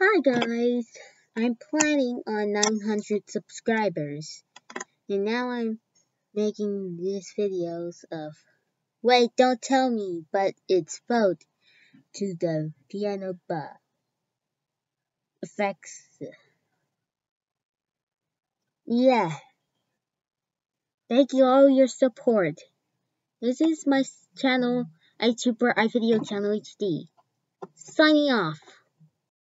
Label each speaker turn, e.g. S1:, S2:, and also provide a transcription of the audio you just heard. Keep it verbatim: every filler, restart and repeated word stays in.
S1: Hi guys, I'm planning on nine hundred subscribers, and now I'm making these videos of, wait, don't tell me, but it's Vote to the Piano Bar Effects. Yeah, thank you all your support. This is my channel, iTuber iVideo Channel H D. Signing off.